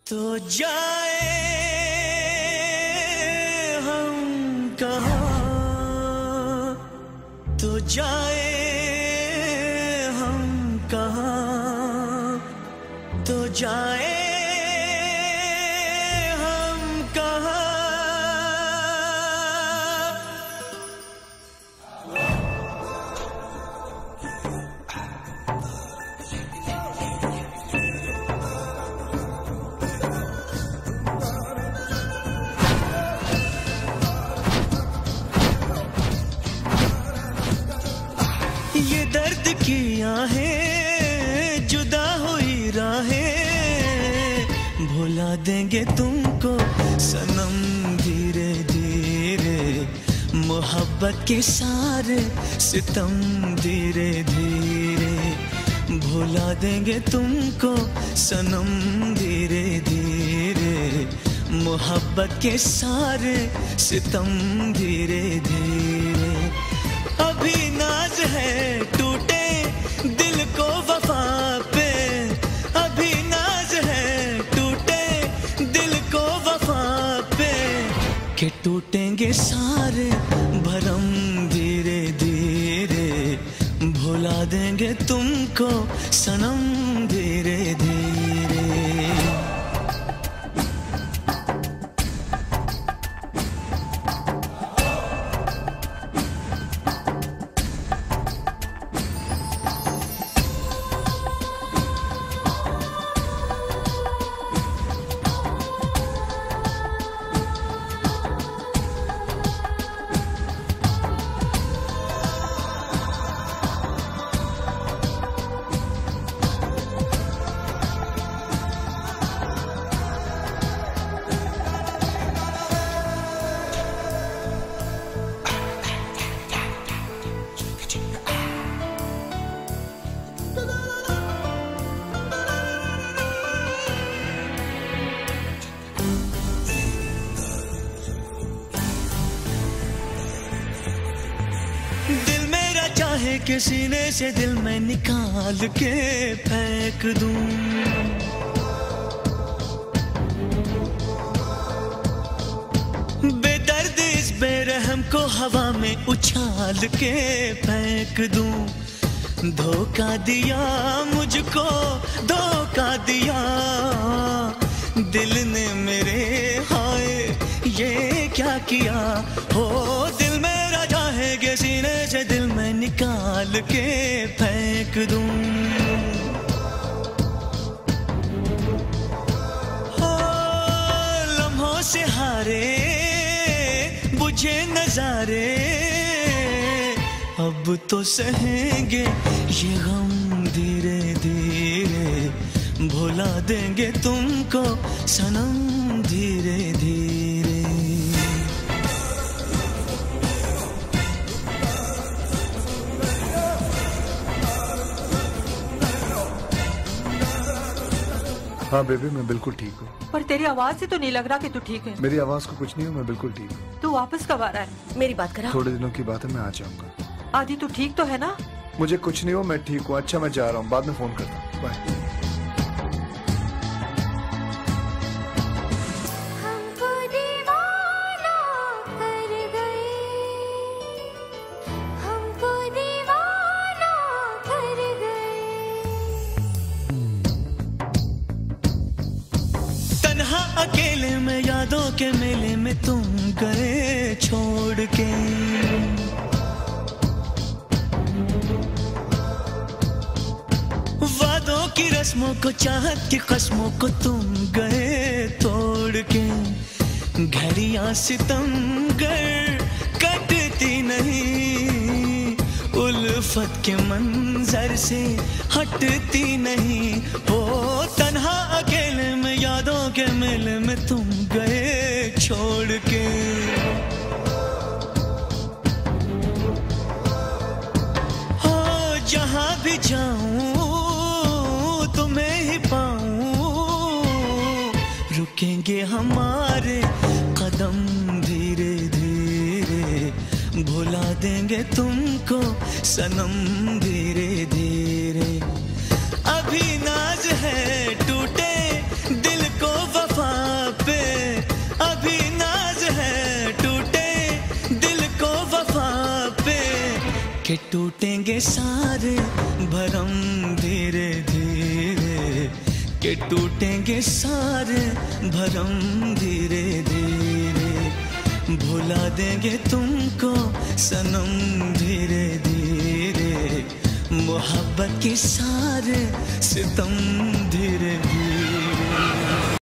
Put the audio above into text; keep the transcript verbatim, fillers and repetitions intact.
तो जाए हम कहाँ, तो जाए हम कहाँ, तो जाए हम कहाँ। ये दर्द की आहें, जुदा हुई राहें, भुला देंगे तुमको सनम धीरे धीरे, मोहब्बत के सारे सितम धीरे धीरे, भुला देंगे तुमको सनम धीरे धीरे, मोहब्बत के सारे सितम धीरे धीरे। अभी नाज है टूटे दिल को वफा पे, अभी नाज है टूटे दिल को वफा पे, कि टूटेंगे सारे भरम धीरे धीरे, भुला देंगे तुमको सनम धीरे धीरे। दिल मेरा चाहे कि सीने से दिल में निकाल के फेंक दूं, बेदर्द इस बेरहम को हवा में उछाल के फेंक दूं। धोखा दिया मुझको, धोखा दिया दिल ने मेरे, हाय ये क्या किया। हो दिल मेरा चाहे कि सीने से दिल में निकाल के फेंक दूं, हो लम्हों से हारे बुझे नजारे, अब तो सहेंगे ये गम धीरे धीरे, भुला देंगे तुमको सनम धीरे धीरे। हाँ बेबी, मैं बिल्कुल ठीक हूँ। पर तेरी आवाज से तो नहीं लग रहा कि तू ठीक है। मेरी आवाज को कुछ नहीं हो, मैं बिल्कुल ठीक हूँ। तू वापस कब आ रहा है? मेरी बात करा। थोड़े दिनों की बात है, मैं आ जाऊंगा। आदि तू ठीक तो है ना? मुझे कुछ नहीं हो, मैं ठीक हूँ। अच्छा मैं जा रहा हूँ, बाद में फोन करता हूँ। बाय। अकेले में यादों के मेले में तुम गए छोड़ के, वादों की रस्मों को, चाहत की कस्मों को तुम गए तोड़ के। घड़ियां सितमगर कटती नहीं, उल्फत के मंजर से हटती नहीं। हो तन्हा अकेले में यादों के मेले में तुम गए छोड़ के, हो जहां भी जाऊं तुम्हें ही पाऊं, रुकेंगे हमारे कदम धीरे धीरे, भुला देंगे तुमको सनम धीरे धीरे। अभी नाज है टूटे दिल को के टूटेंगे सारे भरम धीरे धीरे, के टूटेंगे सारे भरम धीरे धीरे। भुला देंगे तुमको सनम धीरे धीरे, मोहब्बत के सारे सितम धीरे धीरे।